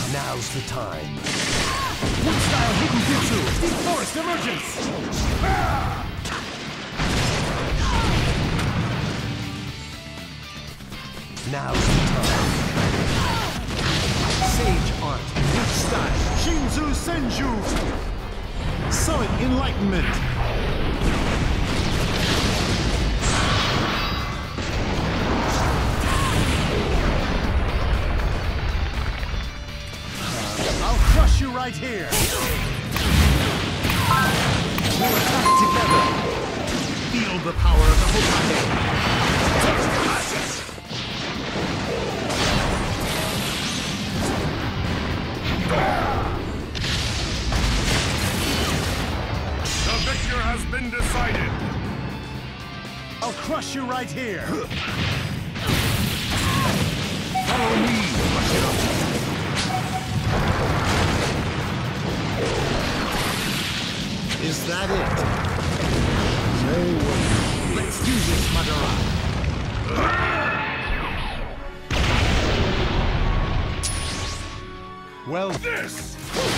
Now's the time. Wood-style hidden jutsu! Deep forest emergence! Now's the time. Sage art. Wood-style Shinzu Senju! Summit enlightenment! I'll crush you right here! We'll attack together! Feel the power of the Hokage! The victor has been decided! I'll crush you right here! Follow me, Mashiro! Is that it? No way. Let's do this, Madara. Well, This!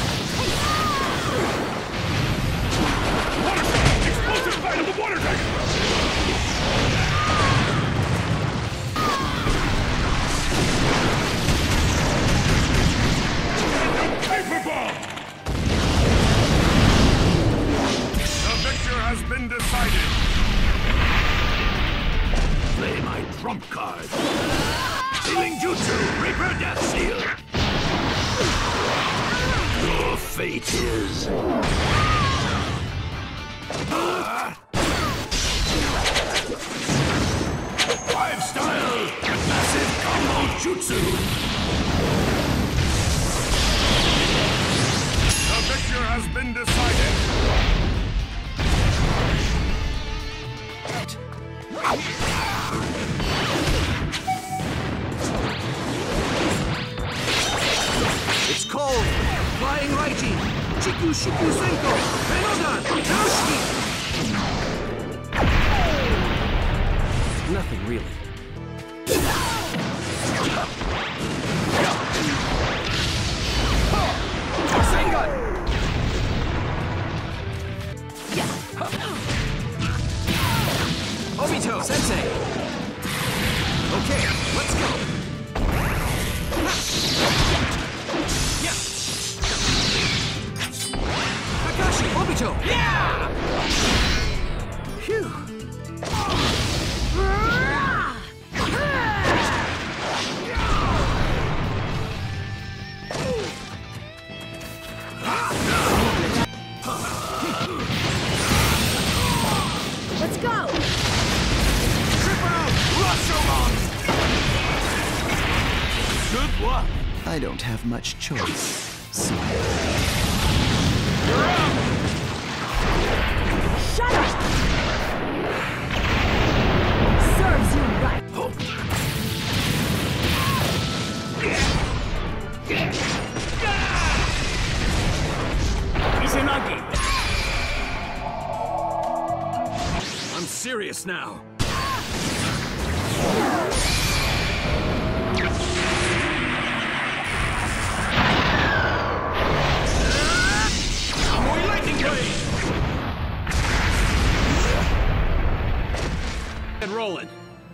Water Shot! Explosive fight of the Water Dragon! Paper Ball! The victor has been decided! Play my trump card! Healing Jutsu! Reaper Death Seal! Your fate is... Five Style! Massive Combo Jutsu! The victor has been decided! It's cold. Flying Raiji. Chiku Shiku Senko. Renodan. Naoshi. Nothing really. Rasengan. Obito Sensei. Okay, let's go. Kakashi, Obito! Yeah! Phew! Let's go! Trip out! Rashomon! Good luck! I don't have much choice. So. You're up! Shut up! Serves you right! Izanagi! I'm serious now. Tomoe Lightning Blade! And rolling.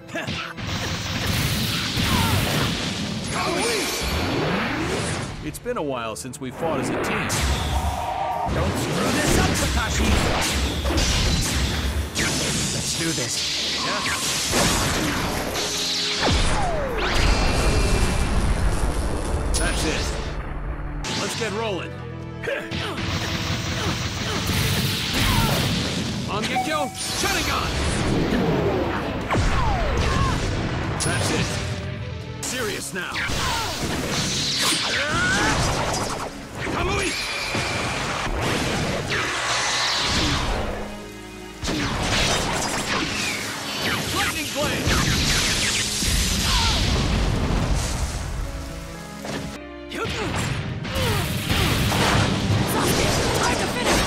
It's been a while since we fought as a team. Don't screw this up, Kakashi! Let's do this. That's it. Let's get rolling. Mangekyo Sharingan! That's it. Serious now. Kamui! Lightning Blade! Time to finish!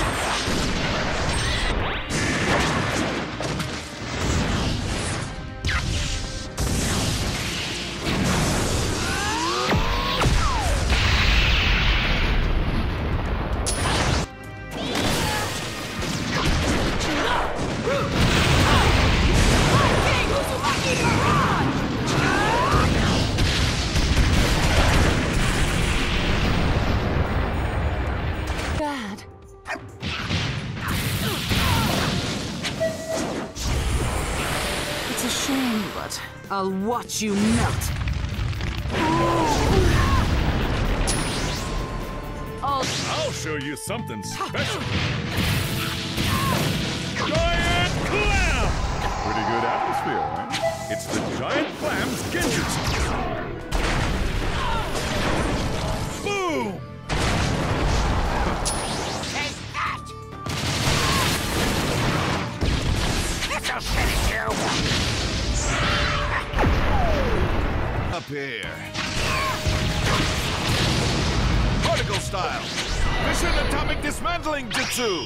I'll watch you melt. I'll show you something special. Giant Clam! Pretty good atmosphere, right? It's the Giant Clam's Genjutsu. Boom! Take that! This'll finish you! Up here. Particle style. Mission Atomic Dismantling Jutsu.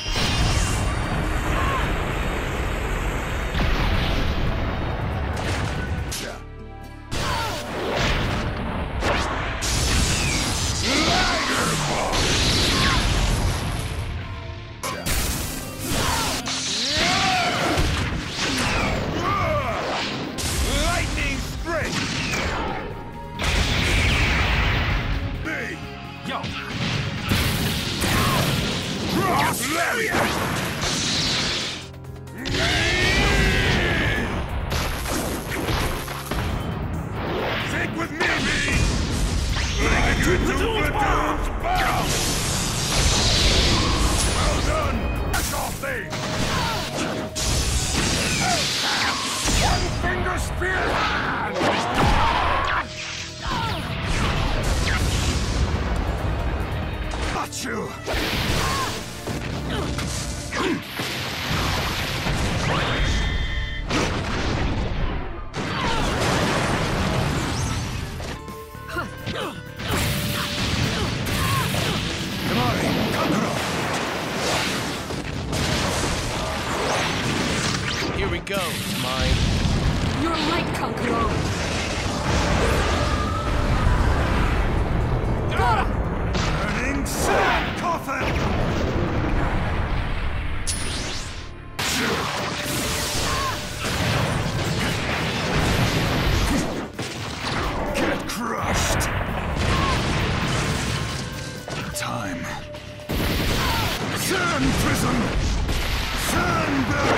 Lightning Strike. Yo! Think with me, like you do platoons bow. Well done. That's all thing. One finger spear hand. Got you. Here we go, mine. You're right, Kankuro. Burning sand coffin! Get crushed! Time. Sand prison! Sand